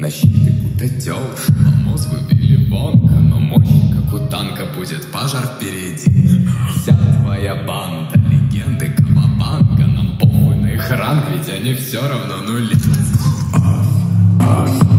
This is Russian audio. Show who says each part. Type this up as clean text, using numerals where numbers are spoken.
Speaker 1: На щите кутател, по мозгу Вилли Вонка, но мощь, как у танка, будет пожар впереди. Вся твоя банда, легенды Кавабанга, нам похуй на их ранг, ведь они все равно нули.